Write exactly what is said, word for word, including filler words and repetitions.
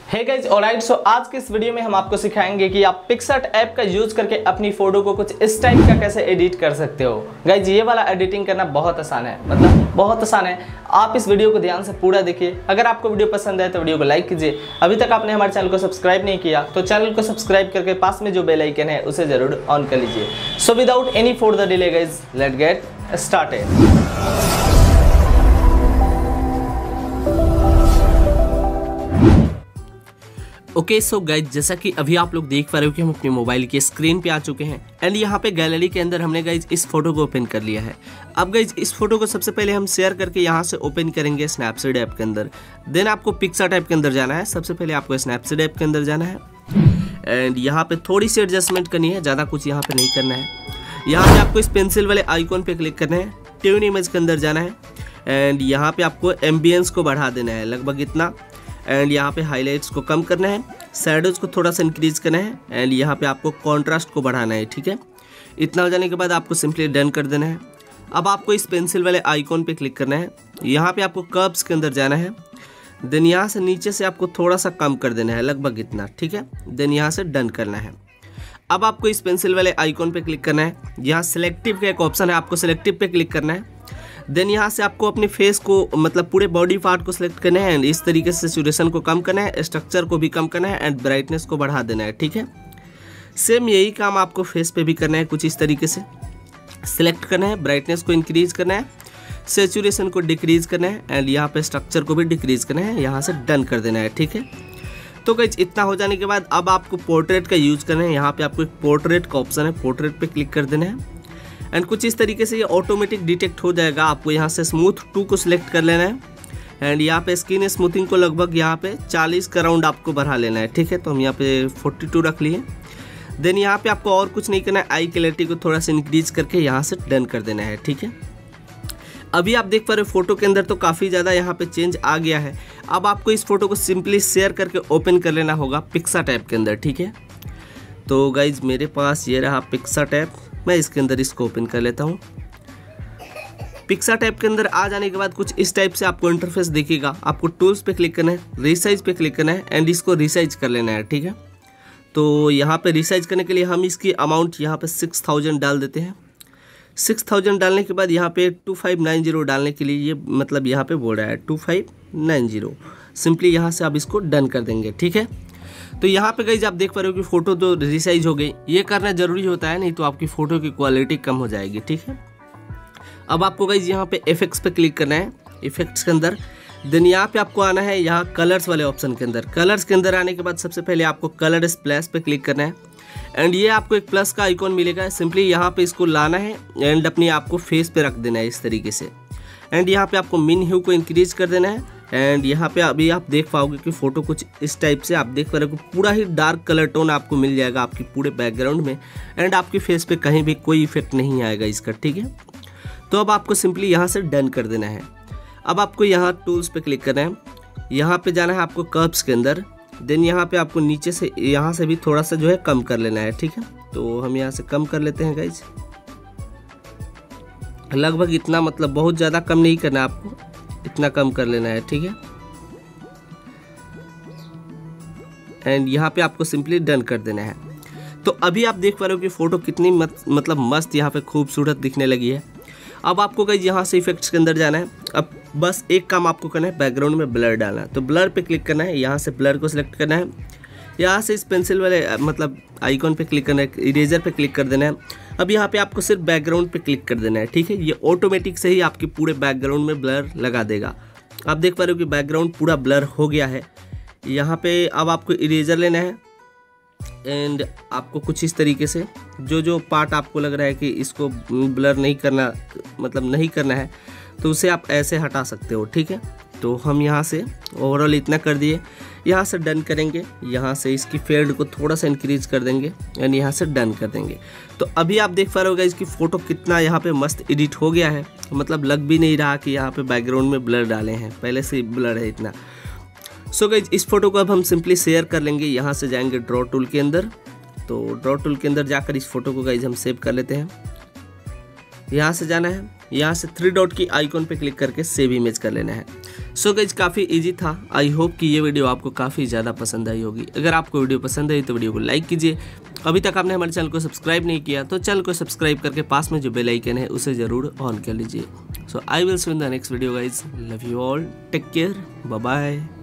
Hey guys, alright. सो आज के इस वीडियो में हम आपको सिखाएंगे कि आप पिक्सआर्ट ऐप का यूज करके अपनी फोटो को कुछ इस टाइप का कैसे एडिट कर सकते हो। गाइस, ये वाला एडिटिंग करना बहुत आसान है, मतलब बहुत आसान है। आप इस वीडियो को ध्यान से पूरा देखिए। अगर आपको वीडियो पसंद है तो वीडियो को लाइक कीजिए। अभी तक आपने हमारे चैनल को सब्सक्राइब नहीं किया तो चैनल को सब्सक्राइब करके पास में जो बेल आइकन है उसे जरूर ऑन कर लीजिए। So without any further delay guys, let's get started. Okay so guys, जैसा कि अभी आप लोग देख पा रहे हो कि हम अपने मोबाइल की स्क्रीन पे आ चुके हैं एंड यहाँ पे गैलरी के अंदर हमने गाइज इस फोटो को ओपन कर लिया है। अब गाइज इस फोटो को सबसे पहले हम शेयर करके यहाँ से ओपन करेंगे स्नैपसीड ऐप के अंदर। देन आपको पिक्सआर्ट ऐप के अंदर जाना है। सबसे पहले आपको स्नैपसीड ऐप के अंदर जाना है एंड यहाँ पे थोड़ी सी एडजस्टमेंट करनी है, ज़्यादा कुछ यहाँ पे नहीं करना है। यहाँ पे आपको इस पेंसिल वाले आइकॉन पे क्लिक करना है, ट्यून इमेज के अंदर जाना है एंड यहाँ पे आपको एम्बियंस को बढ़ा देना है लगभग इतना एंड यहाँ पे हाईलाइट्स को कम करना है, शैडोज को थोड़ा सा इंक्रीज करना है एंड यहाँ पे आपको कॉन्ट्रास्ट को बढ़ाना है। ठीक है, इतना हो जाने के बाद आपको सिंपली डन कर देना है। अब आपको इस पेंसिल वाले आइकॉन पे क्लिक करना है। यहाँ पे आपको कर्व्स के अंदर जाना है। देन यहाँ से नीचे से आपको थोड़ा सा कम कर देना है लगभग इतना। ठीक है, देन यहाँ से डन करना है। अब आपको इस पेंसिल वाले आइकॉन पे क्लिक करना है। यहाँ सिलेक्टिव का एक ऑप्शन है, आपको सिलेक्टिव पे क्लिक करना है। देन यहाँ से आपको अपने फेस को मतलब पूरे बॉडी पार्ट को सिलेक्ट करना है एंड इस तरीके से सैचुरेशन को कम करना है, स्ट्रक्चर को भी कम करना है एंड ब्राइटनेस को बढ़ा देना है। ठीक है, सेम यही काम आपको फेस पे भी करना है। कुछ इस तरीके से सिलेक्ट करना है, ब्राइटनेस को इंक्रीज करना है, सैचुरेशन को डिक्रीज करना है एंड यहाँ पे स्ट्रक्चर को भी डिक्रीज करना है। यहाँ से डन कर देना है। ठीक है, तो गाइस इतना हो जाने के बाद अब आपको पोर्ट्रेट का यूज करना है। यहाँ पे आपको एक पोर्ट्रेट का ऑप्शन है, पोर्ट्रेट पे क्लिक कर देना है एंड कुछ इस तरीके से ये ऑटोमेटिक डिटेक्ट हो जाएगा। आपको यहाँ से स्मूथ टू को सिलेक्ट कर लेना है एंड यहाँ पे स्किन स्मूथिंग को लगभग यहाँ पे चालीस का राउंड आपको बढ़ा लेना है। ठीक है, तो हम यहाँ पे बयालीस रख लिए। देन यहाँ पे आपको और कुछ नहीं करना है, आई क्लैरिटी को थोड़ा सा इंक्रीज करके यहाँ से डन कर देना है। ठीक है, अभी आप देख पा रहे हो फोटो के अंदर तो काफ़ी ज़्यादा यहाँ पे चेंज आ गया है। अब आपको इस फोटो को सिंपली शेयर करके ओपन कर लेना होगा पिक्सआर्ट ऐप के अंदर। ठीक है, तो गाइज मेरे पास ये रहा पिक्सआर्ट ऐप, मैं इसके अंदर इसको ओपन कर लेता हूँ। पिक्सआर्ट ऐप के अंदर आ जाने के बाद कुछ इस टाइप से आपको इंटरफेस दिखेगा। आपको टूल्स पे क्लिक करना है, रिसाइज पे क्लिक करना है एंड इसको रिसाइज कर लेना है। ठीक है, तो यहाँ पे रिसाइज करने के लिए हम इसकी अमाउंट यहाँ पे सिक्स थाउजेंड डाल देते हैं। सिक्स थाउजेंड डालने के बाद यहाँ पे टू फाइव नाइन जीरो डालने के लिए ये मतलब यहाँ पे बोल रहा है two five nine zero. Simply यहाँ से आप इसको डन कर देंगे। ठीक है, तो यहाँ पे गाइस आप देख पा रहे हो कि फ़ोटो तो रिसाइज हो गई। ये करना ज़रूरी होता है, नहीं तो आपकी फ़ोटो की क्वालिटी कम हो जाएगी। ठीक है, अब आपको गाइस यहाँ पे इफेक्ट्स पे क्लिक करना है, इफेक्ट्स के अंदर। देन यहाँ पे आपको आना है यहाँ कलर्स वाले ऑप्शन के अंदर। कलर्स के अंदर आने के बाद सबसे पहले आपको कलर स्प्लैश पे क्लिक करना है एंड ये आपको एक प्लस का आइकॉन मिलेगा। सिंपली यहाँ पे इसको लाना है एंड अपने आप को फेस पे रख देना है इस तरीके से एंड यहाँ पे आपको मिन ह्यू को इंक्रीज कर देना है एंड यहाँ पे अभी आप देख पाओगे कि फ़ोटो कुछ इस टाइप से आप देख पा रहे हो, पूरा ही डार्क कलर टोन आपको मिल जाएगा आपकी पूरे बैकग्राउंड में एंड आपकी फेस पे कहीं भी कोई इफेक्ट नहीं आएगा इसका। ठीक है, तो अब आपको सिंपली यहाँ से डन कर देना है। अब आपको यहाँ टूल्स पे क्लिक करना है, यहाँ पे जाना है आपको कर्व्स के अंदर। देन यहाँ पे आपको नीचे से यहाँ से भी थोड़ा सा जो है कम कर लेना है। ठीक है, तो हम यहाँ से कम कर लेते हैं गाइज, लगभग इतना, मतलब बहुत ज़्यादा कम नहीं करना, आपको इतना कम कर लेना है। ठीक है, एंड यहाँ पे आपको सिंपली डन कर देना है। तो अभी आप देख पा रहे हो कि फ़ोटो कितनी मत, मतलब मस्त यहाँ पे खूबसूरत दिखने लगी है। अब आपको गाइस यहाँ से इफेक्ट्स के अंदर जाना है। अब बस एक काम आपको करना है, बैकग्राउंड में ब्लर डालना है। तो ब्लर पे क्लिक करना है, यहाँ से ब्लर को सिलेक्ट करना है, यहाँ से इस पेंसिल वाले मतलब आइकॉन पे क्लिक करना है, इरेजर पे क्लिक कर देना है। अब यहाँ पे आपको सिर्फ बैकग्राउंड पे क्लिक कर देना है। ठीक है, ये ऑटोमेटिक से ही आपके पूरे बैकग्राउंड में ब्लर लगा देगा। आप देख पा रहे हो कि बैकग्राउंड पूरा ब्लर हो गया है। यहाँ पे अब आपको इरेजर लेना है एंड आपको कुछ इस तरीके से जो जो पार्ट आपको लग रहा है कि इसको ब्लर नहीं करना, मतलब नहीं करना है, तो उसे आप ऐसे हटा सकते हो। ठीक है, तो हम यहाँ से ओवरऑल इतना कर दिए, यहाँ से डन करेंगे। यहाँ से इसकी फेड को थोड़ा सा इंक्रीज कर देंगे एंड यहाँ से डन कर देंगे। तो अभी आप देख पा रहे होगा इसकी फ़ोटो कितना यहाँ पे मस्त एडिट हो गया है, मतलब लग भी नहीं रहा कि यहाँ पे बैकग्राउंड में ब्लर डाले हैं, पहले से ब्लर है इतना। सो so गाइज इस फोटो को अब हम सिंपली शेयर कर लेंगे। यहाँ से जाएंगे ड्रॉ टूल के अंदर, तो ड्रॉ टूल के अंदर जाकर इस फोटो को गाइज हम सेव कर लेते हैं। यहाँ से जाना है, यहाँ से थ्री डॉट की आइकॉन पे क्लिक करके सेव इमेज कर लेना है। सो गाइज काफ़ी इजी था। आई होप कि ये वीडियो आपको काफ़ी ज़्यादा पसंद आई होगी। अगर आपको वीडियो पसंद आई तो वीडियो को लाइक कीजिए। अभी तक आपने हमारे चैनल को सब्सक्राइब नहीं किया तो चैनल को सब्सक्राइब करके पास में जो बेल आइकन है उसे ज़रूर ऑन कर लीजिए। So I will see you in the next video guys. Love you all, take care, bye bye.